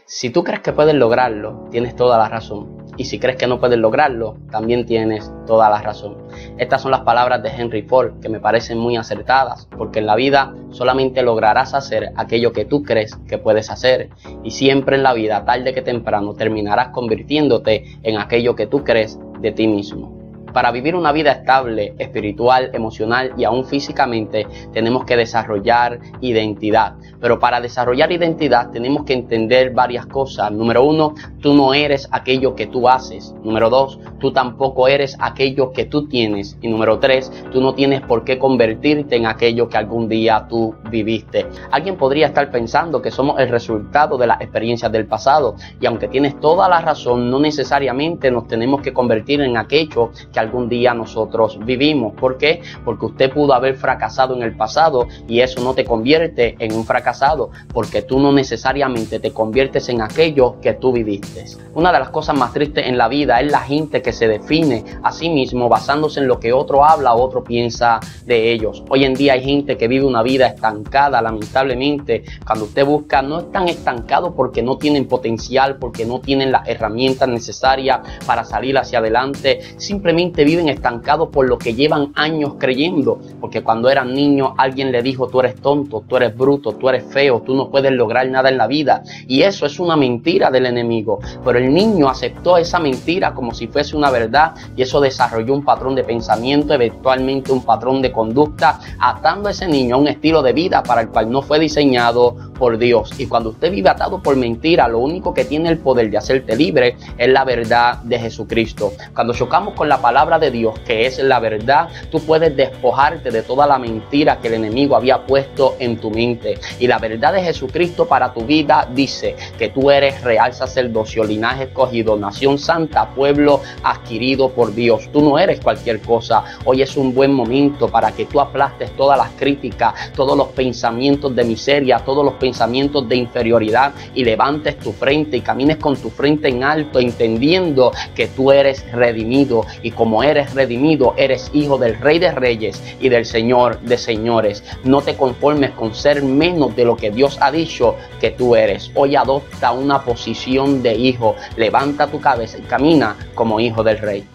Si tú crees que puedes lograrlo, tienes toda la razón. Y si crees que no puedes lograrlo, también tienes toda la razón. Estas son las palabras de Henry Ford, que me parecen muy acertadas, porque en la vida solamente lograrás hacer aquello que tú crees que puedes hacer. Y siempre en la vida, tarde que temprano, terminarás convirtiéndote en aquello que tú crees de ti mismo. Para vivir una vida estable, espiritual, emocional y aún físicamente, tenemos que desarrollar identidad. Pero para desarrollar identidad tenemos que entender varias cosas. Número 1, tú no eres aquello que tú haces. Número 2, tú tampoco eres aquello que tú tienes. Y número 3, tú no tienes por qué convertirte en aquello que algún día tú viviste. Alguien podría estar pensando que somos el resultado de las experiencias del pasado. Y aunque tienes toda la razón, no necesariamente nos tenemos que convertir en aquello que algún día nosotros vivimos. ¿Por qué? Porque usted pudo haber fracasado en el pasado y eso no te convierte en un fracasado, porque tú no necesariamente te conviertes en aquello que tú viviste. Una de las cosas más tristes en la vida es la gente que se define a sí mismo basándose en lo que otro habla o otro piensa de ellos. Hoy en día hay gente que vive una vida estancada, lamentablemente. Cuando usted busca, no están estancados porque no tienen potencial, porque no tienen las herramientas necesarias para salir hacia adelante. Simplemente viven estancados por lo que llevan años creyendo, porque cuando eran niños alguien le dijo: tú eres tonto, tú eres bruto, tú eres feo, tú no puedes lograr nada en la vida. Y eso es una mentira del enemigo, pero el niño aceptó esa mentira como si fuese una verdad, y eso desarrolló un patrón de pensamiento, eventualmente un patrón de conducta, atando a ese niño a un estilo de vida para el cual no fue diseñado por Dios. Y cuando usted vive atado por mentira, lo único que tiene el poder de hacerte libre es la verdad de Jesucristo. Cuando chocamos con la palabra de Dios, que es la verdad, tú puedes despojarte de toda la mentira que el enemigo había puesto en tu mente. Y la verdad de Jesucristo para tu vida dice que tú eres real sacerdocio, linaje escogido, nación santa, pueblo adquirido por Dios. Tú no eres cualquier cosa. Hoy es un buen momento para que tú aplastes todas las críticas, todos los pensamientos de miseria, todos los pensamientos de inferioridad, y levantes tu frente y camines con tu frente en alto, entendiendo que tú eres redimido, y como eres redimido, eres hijo del Rey de Reyes y del Señor de Señores. No te conformes con ser menos de lo que Dios ha dicho que tú eres. Hoy adopta una posición de hijo, levanta tu cabeza y camina como hijo del Rey.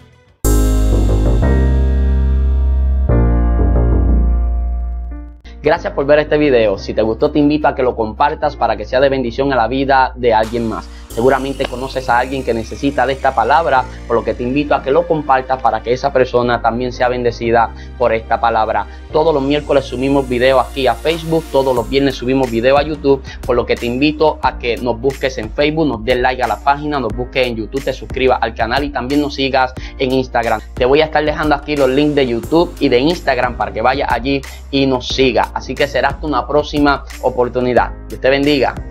Gracias por ver este video. Si te gustó, te invito a que lo compartas para que sea de bendición a la vida de alguien más. Seguramente conoces a alguien que necesita de esta palabra, por lo que te invito a que lo compartas para que esa persona también sea bendecida por esta palabra. Todos los miércoles subimos video aquí a Facebook, todos los viernes subimos video a YouTube, por lo que te invito a que nos busques en Facebook, nos des like a la página, nos busques en YouTube, te suscribas al canal y también nos sigas en Instagram. Te voy a estar dejando aquí los links de YouTube y de Instagram para que vayas allí y nos sigas. Así que será hasta una próxima oportunidad. Dios te bendiga.